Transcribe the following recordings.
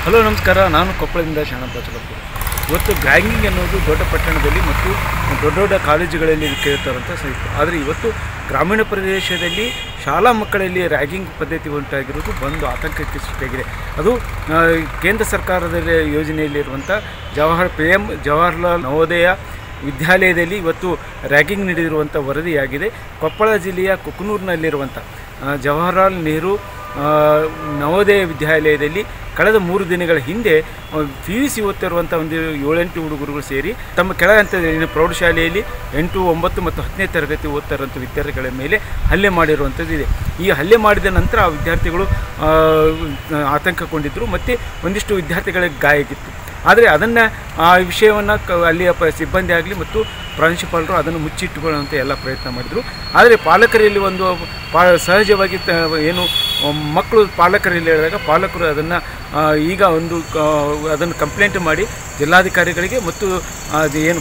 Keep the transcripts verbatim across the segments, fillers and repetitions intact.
Hello ನಮಸ್ಕಾರ, ನಾನು ಕೊಪ್ಪಳದಿಂದ ಶರಣಪ್ಪ ಚಲಪುರ. ಇವತ್ತು ಗ್ಯಾಂಗಿಂಗ್ ಅನ್ನೋದು ದೊಡ್ಡ ಪಟ್ಟಣದಲ್ಲಿ ಮತ್ತು ದೊಡ್ಡ ದೊಡ್ಡ ಕಾಲೇಜುಗಳಲ್ಲಿ ಕೇಳ್ತಾರಂತ ಸಹಿತ. ಆದರೆ ಇವತ್ತು ಗ್ರಾಮೀಣ ಪ್ರದೇಶದಲ್ಲಿ ಶಾಲಾ ಮಕ್ಕಳಲ್ಲಿ ರ್ಯಾಗಿಂಗ್ ಪದ್ಧತಿ ಉಂಟಾಗಿರೋದು ಒಂದು ಆತಂಕಕ್ಕೆ ಸೃಷ್ಟಿಯಾಗಿದೆ. ಅದು ಕೇಂದ್ರ ಸರ್ಕಾರದ ಯೋಜನೆಯಲ್ಲಿರುವಂಥ ಜವಾಹರ್ ಪಿ ಎಮ್ ಜವಾಹರ್ಲಾಲ್ ನವೋದಯ ವಿದ್ಯಾಲಯದಲ್ಲಿ ಇವತ್ತು ರ್ಯಾಗಿಂಗ್ ನಡೆದಿರುವಂಥ ವರದಿಯಾಗಿದೆ. ಕೊಪ್ಪಳ ಜಿಲ್ಲೆಯ ಕುಕನೂರಿನಲ್ಲಿರುವಂಥ ಜವಾಹರ್ಲಾಲ್ ನೆಹರು ನವೋದಯ ವಿದ್ಯಾಲಯದಲ್ಲಿ ಕಳೆದ ಮೂರು ದಿನಗಳ ಹಿಂದೆ ಪಿ ಯು ಸಿ ಓದ್ತಿರುವಂಥ ಒಂದು ಏಳೆಂಟು ಹುಡುಗರುಗಳು ಸೇರಿ ತಮ್ಮ ಕೆಳ ಹಂತದ ಪ್ರೌಢಶಾಲೆಯಲ್ಲಿ ಎಂಟು ಒಂಬತ್ತು ಮತ್ತು ಹತ್ತನೇ ತರಗತಿ ಓದ್ತಾ ಇರುವಂಥ ವಿದ್ಯಾರ್ಥಿಗಳ ಮೇಲೆ ಹಲ್ಲೆ ಮಾಡಿರುವಂಥದ್ದು ಇದೆ. ಈ ಹಲ್ಲೆ ಮಾಡಿದ ನಂತರ ಆ ವಿದ್ಯಾರ್ಥಿಗಳು ಆತಂಕಗೊಂಡಿದ್ದರು ಮತ್ತು ಒಂದಿಷ್ಟು ವಿದ್ಯಾರ್ಥಿಗಳಿಗೆ ಗಾಯ ಆಗಿತ್ತು. ಆದರೆ ಅದನ್ನು ಆ ವಿಷಯವನ್ನು ಕ ಅಲ್ಲಿಯ ಪ ಸಿಬ್ಬಂದಿ ಆಗಲಿ ಮತ್ತು ಪ್ರಾಂಶುಪಾಲರು ಅದನ್ನು ಮುಚ್ಚಿಟ್ಟುಕೊಳ್ಳುವಂಥ ಎಲ್ಲ ಪ್ರಯತ್ನ ಮಾಡಿದರು. ಆದರೆ ಪಾಲಕರಲ್ಲಿ ಒಂದು ಪಾ ಸಹಜವಾಗಿ ತ ಏನು ಮಕ್ಕಳು ಪಾಲಕರಲ್ಲಿ ಹೇಳಿದಾಗ ಪಾಲಕರು ಅದನ್ನು ಈಗ ಒಂದು ಅದನ್ನು ಕಂಪ್ಲೇಂಟ್ ಮಾಡಿ ಜಿಲ್ಲಾಧಿಕಾರಿಗಳಿಗೆ ಮತ್ತು ಅದು ಏನು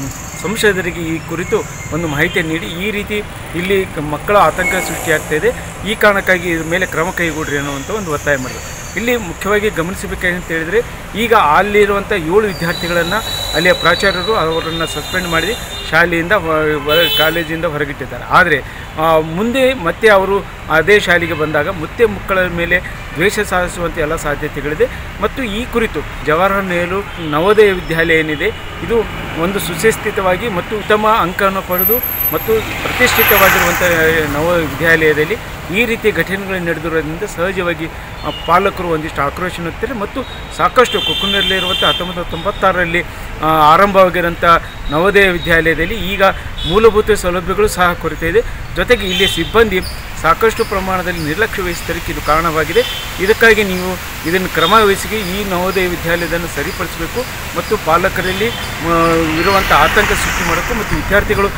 ಸಂಸದರಿಗೆ ಈ ಕುರಿತು ಒಂದು ಮಾಹಿತಿಯನ್ನು ನೀಡಿ ಈ ರೀತಿ ಇಲ್ಲಿ ಮಕ್ಕಳ ಆತಂಕ ಸೃಷ್ಟಿಯಾಗ್ತಾಯಿದೆ, ಈ ಕಾರಣಕ್ಕಾಗಿ ಇದ್ರ ಮೇಲೆ ಕ್ರಮ ಕೈಗೊಳ್ಳಿ ಅನ್ನುವಂಥ ಒಂದು ಒತ್ತಾಯ ಮಾಡಿದರು. ಇಲ್ಲಿ ಮುಖ್ಯವಾಗಿ ಗಮನಿಸಬೇಕಂತ ಹೇಳಿದರೆ ಈಗ ಅಲ್ಲಿರುವಂಥ ಏಳು ವಿದ್ಯಾರ್ಥಿಗಳನ್ನು ಅಲ್ಲಿಯ ಪ್ರಾಚಾರ್ಯರು ಅವರನ್ನು ಸಸ್ಪೆಂಡ್ ಮಾಡಿ ಶಾಲೆಯಿಂದ ಹೊರ ಕಾಲೇಜಿಂದ ಹೊರಗಿಟ್ಟಿದ್ದಾರೆ. ಆದರೆ ಮುಂದೆ ಮತ್ತೆ ಅವರು ಅದೇ ಶಾಲೆಗೆ ಬಂದಾಗ ಮತ್ತೆ ಮಕ್ಕಳ ಮೇಲೆ ದ್ವೇಷ ಸಾಧಿಸುವಂಥ ಎಲ್ಲ ಸಾಧ್ಯತೆಗಳಿದೆ. ಮತ್ತು ಈ ಕುರಿತು ಜವಾಹರ್ಲಾಲ್ ನೆಹರು ನವೋದಯ ವಿದ್ಯಾಲಯ ಏನಿದೆ ಇದು ಒಂದು ಸುವ್ಯವಸ್ಥಿತವಾಗಿ ಮತ್ತು ಉತ್ತಮ ಅಂಕವನ್ನು ಪಡೆದು ಮತ್ತು ಪ್ರತಿಷ್ಠಿತವಾಗಿರುವಂಥ ನವ ವಿದ್ಯಾಲಯದಲ್ಲಿ ಈ ರೀತಿಯ ಘಟನೆಗಳು ನಡೆದಿರೋದ್ರಿಂದ ಸಹಜವಾಗಿ ಪಾಲಕರು ಒಂದಿಷ್ಟು ಆಕ್ರೋಶ ಹೊಂದುತ್ತಾರೆ. ಮತ್ತು ಸಾಕಷ್ಟು ಕುಕನೂರಿನಲ್ಲಿರುವಂಥ ಹತ್ತೊಂಬತ್ತು ನೂರ ತೊಂಬತ್ತಾರರಲ್ಲಿ ಆರಂಭವಾಗಿರೋಂಥ ನವೋದಯ ವಿದ್ಯಾಲಯದಲ್ಲಿ ಈಗ ಮೂಲಭೂತ ಸೌಲಭ್ಯಗಳು ಸಹ ಕೊರತೆ ಇದೆ. ಜೊತೆಗೆ ಇಲ್ಲಿ ಸಿಬ್ಬಂದಿ ಸಾಕಷ್ಟು ಪ್ರಮಾಣದಲ್ಲಿ ನಿರ್ಲಕ್ಷ್ಯ ವಹಿಸಿದ್ದಕ್ಕೆ ಇದು ಕಾರಣವಾಗಿದೆ. ಇದಕ್ಕಾಗಿ ನೀವು ಇದನ್ನು ಕ್ರಮ ವಹಿಸಿ ಈ ನವೋದಯ ವಿದ್ಯಾಲಯವನ್ನು ಸರಿಪಡಿಸಬೇಕು ಮತ್ತು ಪಾಲಕರಲ್ಲಿ ಇರುವಂಥ ಆತಂಕ ಸೃಷ್ಟಿ ಮಾಡಬೇಕು ಮತ್ತು ವಿದ್ಯಾರ್ಥಿಗಳು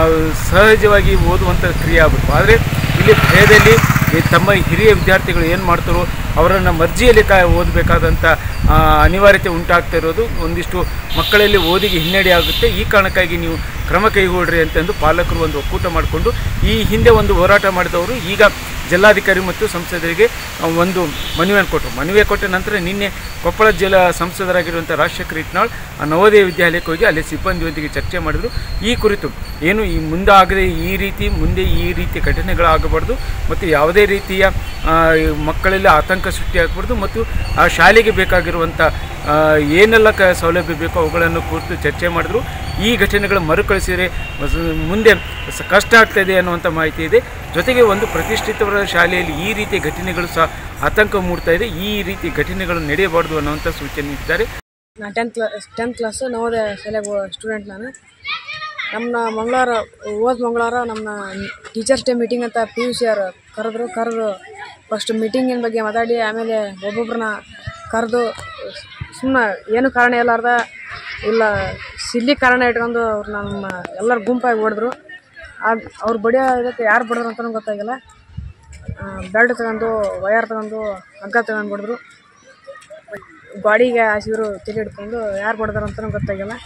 ಸಹಜವಾಗಿ ಓದುವಂಥ ಕ್ರಿಯೆ ಆಗಬೇಕು. ಆದರೆ ಇಲ್ಲಿ ಭಯದಲ್ಲಿ ತಮ್ಮ ಹಿರಿಯ ವಿದ್ಯಾರ್ಥಿಗಳು ಏನು ಮಾಡ್ತಾರೋ ಅವರನ್ನು ಮರ್ಜಿಯಲ್ಲಿ ಕಾ ಓದಬೇಕಾದಂಥ ಅನಿವಾರ್ಯತೆ ಉಂಟಾಗ್ತಾ ಇರೋದು ಒಂದಿಷ್ಟು ಮಕ್ಕಳಲ್ಲಿ ಓದಿಗೆ ಹಿನ್ನಡೆ ಆಗುತ್ತೆ. ಈ ಕಾರಣಕ್ಕಾಗಿ ನೀವು ಕ್ರಮ ಕೈಗೊಳ್ಳ್ರಿ ಅಂತಂದು ಪಾಲಕರು ಒಂದು ಒಕ್ಕೂಟ ಮಾಡಿಕೊಂಡು ಈ ಹಿಂದೆ ಒಂದು ಹೋರಾಟ ಮಾಡಿದವರು ಈಗ ಜಿಲ್ಲಾಧಿಕಾರಿ ಮತ್ತು ಸಂಸದರಿಗೆ ಒಂದು ಮನವಿಯನ್ನು ಕೊಟ್ಟರು. ಮನವಿ ಕೊಟ್ಟ ನಂತರ ನಿನ್ನೆ ಕೊಪ್ಪಳ ಜಿಲ್ಲಾ ಸಂಸದರಾಗಿರುವಂಥ ರಾಜಶೇಖರ್ ಹಿಟ್ನಾಳ್ ನವೋದಯ ವಿದ್ಯಾಲಯಕ್ಕೆ ಹೋಗಿ ಅಲ್ಲಿ ಸಿಬ್ಬಂದಿಯೊಂದಿಗೆ ಚರ್ಚೆ ಮಾಡಿದರು. ಈ ಕುರಿತು ಏನು ಈ ಮುಂದೆ ಆಗದೆ ಈ ರೀತಿ ಮುಂದೆ ಈ ರೀತಿ ಘಟನೆಗಳಾಗಬಾರ್ದು ಮತ್ತು ಯಾವುದೇ ರೀತಿಯ ಮಕ್ಕಳಲ್ಲಿ ಆತಂಕ ಸೃಷ್ಟಿಯಾಗಬಾರ್ದು ಮತ್ತು ಆ ಶಾಲೆಗೆ ಬೇಕಾಗಿರುವಂಥ ಏನೆಲ್ಲ ಕ ಸೌಲಭ್ಯ ಬೇಕೋ ಅವುಗಳನ್ನು ಕುರಿತು ಚರ್ಚೆ ಮಾಡಿದ್ರು. ಈ ಘಟನೆಗಳು ಮರುಕಳಿಸಿದರೆ ಮುಂದೆ ಕಷ್ಟ ಆಗ್ತಾಯಿದೆ ಅನ್ನುವಂಥ ಮಾಹಿತಿ ಇದೆ. ಜೊತೆಗೆ ಒಂದು ಪ್ರತಿಷ್ಠಿತವಾದ ಶಾಲೆಯಲ್ಲಿ ಈ ರೀತಿಯ ಘಟನೆಗಳು ಸಹ ಆತಂಕ ಮೂಡ್ತಾ ಇದೆ. ಈ ರೀತಿ ಘಟನೆಗಳು ನಡೆಯಬಾರ್ದು ಅನ್ನುವಂಥ ಸೂಚನೆ ನೀಡಿದ್ದಾರೆ. ನಾನು tenth class tenth class Navodaya ಶಾಲೆಗೆ ಸ್ಟೂಡೆಂಟ್. ನಾನು ನಮ್ಮನ್ನ ಮಂಗಳವಾರ ಹೋದ ಮಂಗಳವಾರ ನಮ್ಮ ಟೀಚರ್ಸ್ ಡೇ ಮೀಟಿಂಗ್ ಅಂತ ಪಿ ಯು ಸಿ ಅವ್ರು ಕರೆದ್ರು. ಕರೆದು ಫಸ್ಟ್ ಮೀಟಿಂಗಿನ ಬಗ್ಗೆ ಮಾತಾಡಿ ಆಮೇಲೆ ಒಬ್ಬೊಬ್ರನ್ನ ಕರೆದು ಸುಮ್ಮನೆ ಏನು ಕಾರಣ ಇಲ್ಲಾರ್ದ ಇಲ್ಲ ಸಿಲ್ಲಿ ಕಾರಣ ಇಟ್ಕೊಂಡು ಅವ್ರು ನಮ್ಮ ಎಲ್ಲರ ಗುಂಪಾಗಿ ಹೊಡೆದ್ರು. ಆಗ ಅವ್ರು ಬಡಿಯೋ ಇದಕ್ಕೆ ಯಾರು ಬಡಿದ್ರು ಅಂತಲೂ ಗೊತ್ತಾಗಿಲ್ಲ. ಬೆಲ್ಟ್ ತಗೊಂಡು ವಯರ್ ತಗೊಂಡು ಹಗ್ಗ ತಗೊಂಡು ಬಡಿದ್ರು. ಗಾಡಿಗೆ ಹಾಸಿದ್ರು ತಲೆ ಹಿಡ್ಕೊಂಡು ಯಾರು ಬಡಿದ್ರು ಅಂತಲೂ ಗೊತ್ತಾಗಿಲ್ಲ.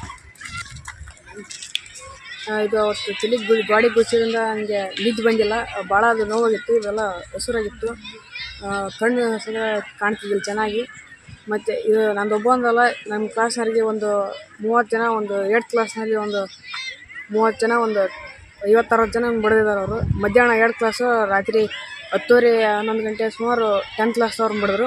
ಇದು ಅವತ್ತು ತಲೆಗೆ ಬಿ ಗಾಡಿ ಗುಚ್ಚಿದ್ರಿಂದ ನನಗೆ ನಿದ್ದು ಬಂದಿಲ್ಲ, ಭಾಳ ಅದು ನೋವಾಗಿತ್ತು, ಇವೆಲ್ಲ ಹೆಸರಾಗಿತ್ತು, ಕಣ್ಣು ಸಹ ಕಾಣ್ತಿದ್ದಿಲ್ಲ ಚೆನ್ನಾಗಿ. ಮತ್ತು ಇದು ನಂದು ಒಬ್ಬ ಒಂದಲ್ಲ, ನಮ್ಮ ಕ್ಲಾಸ್ನವ್ರಿಗೆ ಒಂದು ಮೂವತ್ತು ಜನ, ಒಂದು ಏಯ್ಟ್ ಕ್ಲಾಸ್ನಲ್ಲಿ ಒಂದು ಮೂವತ್ತು ಜನ, ಒಂದು ಐವತ್ತರವತ್ತು ಜನ ಬಡಿದಿದ್ದಾರೆ ಅವರು. ಮಧ್ಯಾಹ್ನ ಎರಡು ಕ್ಲಾಸು, ರಾತ್ರಿ ಹತ್ತುವರೆ ಹನ್ನೊಂದು ಗಂಟೆ ಸುಮಾರು ಟೆಂತ್ ಕ್ಲಾಸ್ದವ್ರನ್ನ ಬಡಿದ್ರು.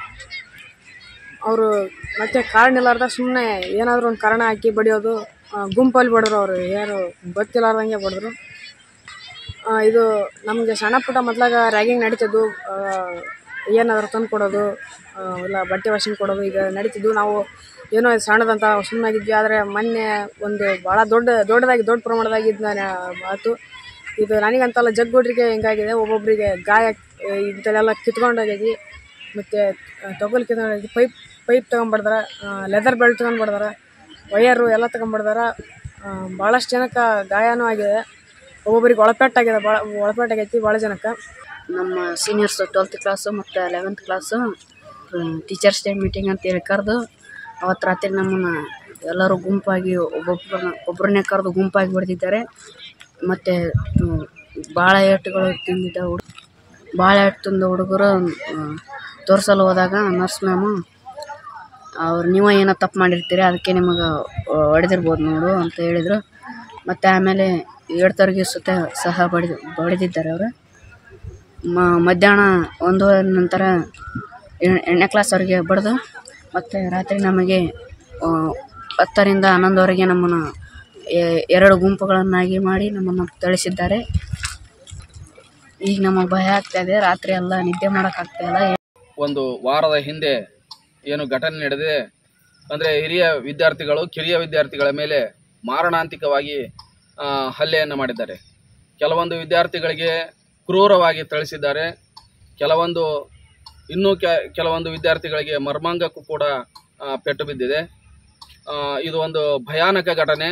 ಅವರು ಮತ್ತೆ ಕಾರಣ ಇಲ್ಲಾರ್ದ ಸುಮ್ಮನೆ ಏನಾದರೂ ಒಂದು ಕಾರಣ ಹಾಕಿ ಬಡಿಯೋದು, ಗುಂಪಲ್ಲಿ ಬಡಿದ್ರು. ಅವರು ಯಾರು ಗೊತ್ತಿಲ್ಲಾರ್ದಂಗೆ ಬಡಿದ್ರು. ಇದು ನಮಗೆ ಸಣ್ಣ ಪುಟ್ಟ ಮೊದಲಾಗ ರ್ಯಾಗಿಂಗ್ ನಡೀತಿದ್ದು, ಏನಾದರೂ ತಂದು ಕೊಡೋದು ಇಲ್ಲ ಬಟ್ಟೆ ವಾಷಿಂಗ್ ಕೊಡೋದು ಈಗ ನಡೀತಿದ್ದು. ನಾವು ಏನೋ ಸಣ್ಣದಂತ ಸುಮ್ಮನಾಗಿದ್ವಿ. ಆದರೆ ಮೊನ್ನೆ ಒಂದು ಭಾಳ ದೊಡ್ಡ ದೊಡ್ಡದಾಗಿ ದೊಡ್ಡ ಪ್ರಮಾಣದಾಗಿ ಇದನ್ನ ಆಯಿತು. ಇದು ನನಗಂತಲ್ಲ ಜಗ್ಗುಡ್ರಿಗೆ ಹಿಂಗಾಗಿದೆ. ಒಬ್ಬೊಬ್ಬರಿಗೆ ಗಾಯ ಇಂಥಲ್ಲೆಲ್ಲ ಕಿತ್ಕೊಂಡೋಗೈತಿ. ಮತ್ತು ತೊಗಲು ಕಿತ್ಕೊಂಡೋಗಿ ಪೈಪ್ ಪೈಪ್ ತೊಗೊಂಬಡ್ದಾರ, ಲೆದರ್ ಬೆಲ್ಟ್ ತೊಗೊಂಡ್ಬಡ್ದಾರ, ವಯರು ಎಲ್ಲ ತೊಗೊಂಬಡ್ದಾರ. ಭಾಳಷ್ಟು ಜನಕ್ಕೆ ಗಾಯನೂ ಆಗಿದೆ. ಒಬ್ಬೊಬ್ರಿಗೆ ಒಳಪೆಟ್ಟಾಗಿದೆ, ಭಾಳ ಒಳಪೆಟ್ಟಾಗೈತಿ ಭಾಳ ಜನಕ್ಕೆ. ನಮ್ಮ ಸೀನಿಯರ್ಸು ಟ್ವೆಲ್ತ್ ಕ್ಲಾಸು ಮತ್ತು eleventh class teachers day meeting ಅಂತೇಳಿ ಕರೆದು ಅವತ್ತು ರಾತ್ರಿ ನಮ್ಮನ್ನು ಎಲ್ಲರೂ ಗುಂಪಾಗಿ ಒಬ್ಬೊಬ್ಬರನ್ನ ಒಬ್ಬರನ್ನೇ ಕರೆದು ಗುಂಪಾಗಿ ಹೊಡೆದಿದ್ದಾರೆ. ಮತ್ತು ಭಾಳ ಏಟುಗಳು ತಿಂದಿದ್ದ ಹುಡು ಭಾಳ ಏಟು ತಿಂದ ಹುಡುಗರು ತೋರಿಸಲು ಹೋದಾಗ ನರ್ಸ್ ಮ್ಯಾಮು ಅವ್ರು ನೀವು ಏನೋ ತಪ್ಪು ಮಾಡಿರ್ತೀರಿ ಅದಕ್ಕೆ ನಿಮಗೆ ಹೊಡೆದಿರ್ಬೋದು ನೋಡು ಅಂತ ಹೇಳಿದರು. ಮತ್ತು ಆಮೇಲೆ ಏಡ್ತವ್ರಿಗೆ ಸುತ್ತ ಸಹ ಬಡಿದು ಬಡಿದಿದ್ದಾರೆ ಅವರು. ಮಧ್ಯಾಹ್ನ ಒಂದೂವರೆ ನಂತರ ಎಂಟನೇ ಕ್ಲಾಸವರೆಗೆ ಬಡಿದು ಮತ್ತು ರಾತ್ರಿ ನಮಗೆ ಹತ್ತರಿಂದ ಹನ್ನೊಂದುವರೆಗೆ ನಮ್ಮನ್ನು ಎರಡು ಗುಂಪುಗಳನ್ನಾಗಿ ಮಾಡಿ ನಮ್ಮನ್ನು ಥಳಿಸಿದ್ದಾರೆ. ಈಗ ನಮಗೆ ಭಯ ಆಗ್ತಾಯಿದೆ, ರಾತ್ರಿ ಎಲ್ಲ ನಿದ್ದೆ ಮಾಡೋಕ್ಕಾಗ್ತಾಯಿಲ್ಲ. ಒಂದು ವಾರದ ಹಿಂದೆ ಏನು ಘಟನೆ ನಡೆದಿದೆ ಅಂದರೆ ಹಿರಿಯ ವಿದ್ಯಾರ್ಥಿಗಳು ಕಿರಿಯ ವಿದ್ಯಾರ್ಥಿಗಳ ಮೇಲೆ ಮಾರಣಾಂತಿಕವಾಗಿ ಹಲ್ಲೆಯನ್ನು ಮಾಡಿದ್ದಾರೆ. ಕೆಲವೊಂದು ವಿದ್ಯಾರ್ಥಿಗಳಿಗೆ ಕ್ರೂರವಾಗಿ ಥಳಿಸಿದ್ದಾರೆ. ಕೆಲವೊಂದು ಇನ್ನೂ ಕೆಲವೊಂದು ವಿದ್ಯಾರ್ಥಿಗಳಿಗೆ ಮರ್ಮಾಂಗಕ್ಕೂ ಕೂಡ ಪೆಟ್ಟು ಬಿದ್ದಿದೆ. ಇದು ಒಂದು ಭಯಾನಕ ಘಟನೆ.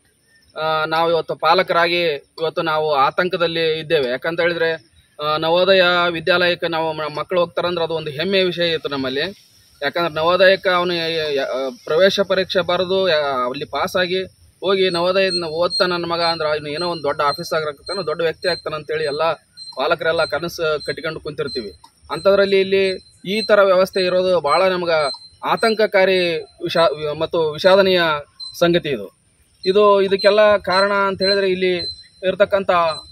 ನಾವು ಇವತ್ತು ಪಾಲಕರಾಗಿ ಇವತ್ತು ನಾವು ಆತಂಕದಲ್ಲಿ ಇದ್ದೇವೆ. ಯಾಕಂತ ಹೇಳಿದ್ರೆ ನವೋದಯ ವಿದ್ಯಾಲಯಕ್ಕೆ ನಾವು ಮಕ್ಕಳು ಹೋಗ್ತಾರಂದ್ರೆ ಅದು ಒಂದು ಹೆಮ್ಮೆಯ ವಿಷಯ ಇತ್ತು ನಮ್ಮಲ್ಲಿ. ಯಾಕಂದ್ರೆ ನವೋದಯಕ್ಕೆ ಅವನು ಪ್ರವೇಶ ಪರೀಕ್ಷೆ ಬರೆದು ಅಲ್ಲಿ ಪಾಸಾಗಿ ಹೋಗಿ ನವೋದಯ ಓದ್ತಾ ನನ್ನ ಮಗ ಅಂದ್ರೆ ಅವನು ಏನೋ ಒಂದು ದೊಡ್ಡ ಆಫೀಸರ್ ಆಗ್ತಾನೆ, ದೊಡ್ಡ ವ್ಯಕ್ತಿ ಆಗ್ತಾನೆ ಅಂತೇಳಿ ಎಲ್ಲ ಪಾಲಕರೆಲ್ಲ ಕನಸು ಕಟ್ಟಿಕೊಂಡು ಕುಂತಿರ್ತೀವಿ. ಅಂಥದ್ರಲ್ಲಿ ಇಲ್ಲಿ ಈ ಥರ ವ್ಯವಸ್ಥೆ ಇರೋದು ಭಾಳ ನಮ್ಗೆ ಆತಂಕಕಾರಿ ವಿಷಾ ಮತ್ತು ವಿಷಾದನೀಯ ಸಂಗತಿ ಇದು. ಇದು ಇದಕ್ಕೆಲ್ಲ ಕಾರಣ ಅಂತ ಹೇಳಿದ್ರೆ ಇಲ್ಲಿ ಇರ್ತಕ್ಕಂಥ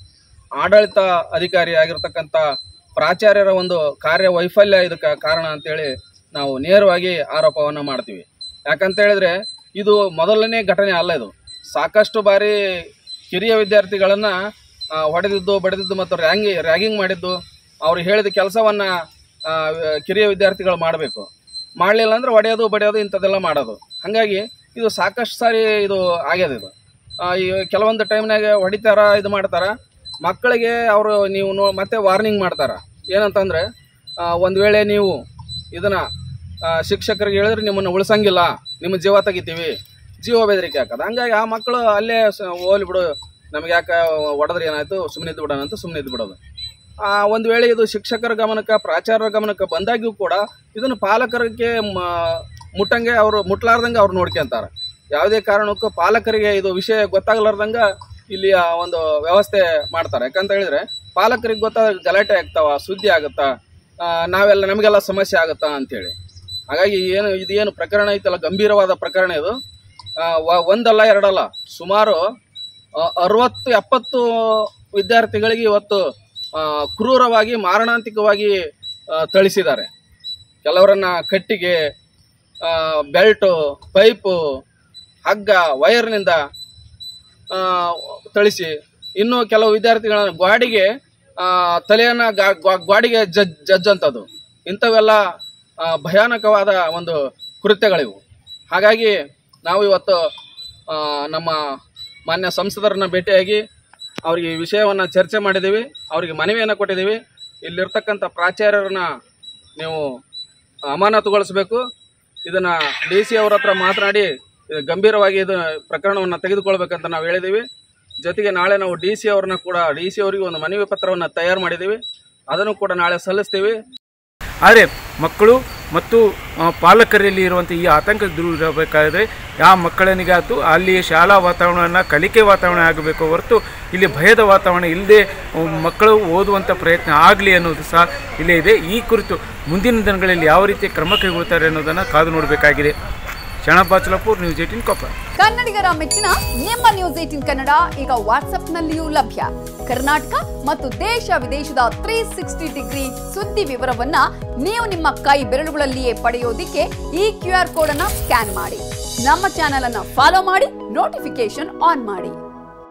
ಆಡಳಿತ ಅಧಿಕಾರಿ ಆಗಿರ್ತಕ್ಕಂಥ ಪ್ರಾಚಾರ್ಯರ ಒಂದು ಕಾರ್ಯವೈಫಲ್ಯ ಇದಕ್ಕೆ ಕಾರಣ ಅಂತೇಳಿ ನಾವು ನೇರವಾಗಿ ಆರೋಪವನ್ನು ಮಾಡ್ತೀವಿ. ಯಾಕಂತ ಹೇಳಿದ್ರೆ ಇದು ಮೊದಲನೇ ಘಟನೆ ಅಲ್ಲ. ಇದು ಸಾಕಷ್ಟು ಬಾರಿ ಕಿರಿಯ ವಿದ್ಯಾರ್ಥಿಗಳನ್ನು ಹೊಡೆದಿದ್ದು ಬಡಿದಿದ್ದು ಮತ್ತು ರ್ಯಾಂಗಿ ರ್ಯಾಗಿಂಗ್ ಮಾಡಿದ್ದು, ಅವ್ರು ಹೇಳಿದ ಕೆಲಸವನ್ನು ಕಿರಿಯ ವಿದ್ಯಾರ್ಥಿಗಳು ಮಾಡಬೇಕು, ಮಾಡಲಿಲ್ಲ ಅಂದ್ರೆ ಹೊಡೆಯೋದು ಬಡಿಯೋದು ಇಂಥದ್ದೆಲ್ಲ ಮಾಡೋದು. ಹಾಗಾಗಿ ಇದು ಸಾಕಷ್ಟು ಸಾರಿ ಇದು ಆಗ್ಯದ. ಇದು ಈ ಕೆಲವೊಂದು ಟೈಮ್ನಾಗ ಹೊಡಿತಾರ, ಇದು ಮಾಡ್ತಾರ ಮಕ್ಕಳಿಗೆ. ಅವರು ನೀವು ನೋ ಮತ್ತೆ ವಾರ್ನಿಂಗ್ ಮಾಡ್ತಾರ ಏನಂತಂದರೆ, ಒಂದು ವೇಳೆ ನೀವು ಇದನ್ನು ಶಿಕ್ಷಕರಿಗೆ ಹೇಳಿದ್ರೆ ನಿಮ್ಮನ್ನು ಉಳಿಸಂಗಿಲ್ಲ, ನಿಮ್ಮ ಜೀವ ತೆಗಿತೀವಿ, ಜೀವ ಬೆದರಿಕೆ ಹಾಕೋದು. ಹಂಗಾಗಿ ಆ ಮಕ್ಕಳು ಅಲ್ಲೇ ಹೋಲಿ ಬಿಡು, ನಮ್ಗೆ ಯಾಕೆ ಹೊಡೆದ್ರೆ ಏನಾಯಿತು, ಸುಮ್ಮನೆ ಇದ್ದು ಬಿಡೋಣ ಅಂತ ಸುಮ್ಮನೆ ಇದ್ದು ಬಿಡೋದು. ಒಂದು ವೇಳೆ ಇದು ಶಿಕ್ಷಕರ ಗಮನಕ್ಕೆ ಪ್ರಾಚಾರ್ಯರ ಗಮನಕ್ಕೆ ಬಂದಾಗ್ಯೂ ಕೂಡ ಇದನ್ನು ಪಾಲಕರಿಗೆ ಮುಟ್ಟಂಗೆ ಅವರು ಮುಟ್ಲಾರ್ದಂಗೆ ಅವ್ರು ನೋಡ್ಕೊಂತಾರೆ. ಯಾವುದೇ ಕಾರಣಕ್ಕೂ ಪಾಲಕರಿಗೆ ಇದು ವಿಷಯ ಗೊತ್ತಾಗಲಾರ್ದಂಗೆ ಇಲ್ಲಿಯ ಒಂದು ವ್ಯವಸ್ಥೆ ಮಾಡ್ತಾರೆ. ಯಾಕಂತ ಹೇಳಿದ್ರೆ ಪಾಲಕರಿಗೆ ಗೊತ್ತಾಗ ಗಲಾಟೆ ಆಗ್ತಾವ, ಸುದ್ದಿ ಆಗುತ್ತಾ, ನಾವೆಲ್ಲ ನಮಗೆಲ್ಲ ಸಮಸ್ಯೆ ಆಗುತ್ತಾ ಅಂತೇಳಿ. ಹಾಗಾಗಿ ಏನು ಇದೇನು ಪ್ರಕರಣ ಐತಲ್ಲ, ಗಂಭೀರವಾದ ಪ್ರಕರಣ ಇದು. ಒಂದಲ್ಲ ಎರಡಲ್ಲ, ಸುಮಾರು ಅರವತ್ತು ಎಪ್ಪತ್ತು ವಿದ್ಯಾರ್ಥಿಗಳಿಗೆ ಇವತ್ತು ಕ್ರೂರವಾಗಿ ಮಾರಣಾಂತಿಕವಾಗಿ ಥಳಿಸಿದ್ದಾರೆ. ಕೆಲವರನ್ನ ಕಟ್ಟಿಗೆ, ಬೆಲ್ಟು, ಪೈಪು, ಹಗ್ಗ, ವೈರ್ನಿಂದ ಥಳಿಸಿ, ಇನ್ನು ಕೆಲವು ವಿದ್ಯಾರ್ಥಿಗಳನ್ನ ಗಾಡಿಗೆ ತಲೆಯನ್ನು ಗಾಡಿಗೆ ಜಜ್ ಜಜ್ ಅಂತದ್ದು. ಇಂಥವೆಲ್ಲ ಭಯಾನಕವಾದ ಒಂದು ಕೃತ್ಯಗಳಿವು. ಹಾಗಾಗಿ ನಾವು ಇವತ್ತು ನಮ್ಮ ಮಾನ್ಯ ಸಂಸದರನ್ನ ಭೇಟಿಯಾಗಿ ಅವರಿಗೆ ಈ ವಿಷಯವನ್ನು ಚರ್ಚೆ ಮಾಡಿದ್ದೀವಿ, ಅವರಿಗೆ ಮನವಿಯನ್ನು ಕೊಟ್ಟಿದ್ದೀವಿ. ಇಲ್ಲಿರ್ತಕ್ಕಂಥ ಪ್ರಾಚಾರ್ಯರನ್ನ ನೀವು ಅಮಾನತುಗೊಳಿಸಬೇಕು, ಇದನ್ನು ಡಿ ಸಿ ಅವ್ರ ಹತ್ರ ಮಾತನಾಡಿ ಗಂಭೀರವಾಗಿ ಇದು ಪ್ರಕರಣವನ್ನು ತೆಗೆದುಕೊಳ್ಬೇಕಂತ ನಾವು ಹೇಳಿದ್ದೀವಿ. ಜೊತೆಗೆ ನಾಳೆ ನಾವು ಡಿ ಸಿ ಅವ್ರನ್ನ ಕೂಡ ಡಿ ಸಿ ಅವರಿಗೆ ಒಂದು ಮನವಿ ಪತ್ರವನ್ನು ತಯಾರು ಮಾಡಿದ್ದೀವಿ, ಅದನ್ನು ಕೂಡ ನಾಳೆ ಸಲ್ಲಿಸ್ತೀವಿ. ಆದರೆ ಮಕ್ಕಳು ಮತ್ತು ಪಾಲಕರಲ್ಲಿ ಇರುವಂಥ ಈ ಆತಂಕ ದೂರ ಇರಬೇಕಾದರೆ ಯಾವ ಮಕ್ಕಳನಿಗಾತು ಅಲ್ಲಿ ಶಾಲಾ ವಾತಾವರಣವನ್ನು ಕಲಿಕೆ ವಾತಾವರಣ ಆಗಬೇಕು ಹೊರತು ಇಲ್ಲಿ ಭಯದ ವಾತಾವರಣ ಇಲ್ಲದೆ ಮಕ್ಕಳು ಓದುವಂಥ ಪ್ರಯತ್ನ ಆಗಲಿ ಅನ್ನೋದು ಸಹ ಇಲ್ಲೇ ಇದೆ. ಈ ಕುರಿತು ಮುಂದಿನ ದಿನಗಳಲ್ಲಿ ಯಾವ ರೀತಿ ಕ್ರಮ ಕೈಗೊಳ್ತಾರೆ ಅನ್ನೋದನ್ನು ಕಾದು ನೋಡಬೇಕಾಗಿದೆ. Sharanappa, news eighteen Koppal. ಕನ್ನಡಿಗರ ಮೆಚ್ಚಿನ ನಿಮ್ಮ ನ್ಯೂಸ್ ಏಟೀನ್ ಕನ್ನಡ ಈಗ ವಾಟ್ಸ್ಆಪ್ನಲ್ಲಿಯೂ ಲಭ್ಯ. ಕರ್ನಾಟಕ ಮತ್ತು ದೇಶ ವಿದೇಶದ ತ್ರೀ ಸಿಕ್ಸ್ಟಿ ಡಿಗ್ರಿ ಸುದ್ದಿ ವಿವರವನ್ನ ನೀವು ನಿಮ್ಮ ಕೈ ಬೆರಳುಗಳಲ್ಲಿಯೇ ಪಡೆಯೋದಿಕ್ಕೆ ಈ ಕ್ಯೂ ಆರ್ ಕೋಡ್ ಅನ್ನ ಸ್ಕ್ಯಾನ್ ಮಾಡಿ. ನಮ್ಮ ಚಾನೆಲ್ ಅನ್ನ ಫಾಲೋ ಮಾಡಿ, ನೋಟಿಫಿಕೇಶನ್ ಆನ್ ಮಾಡಿ.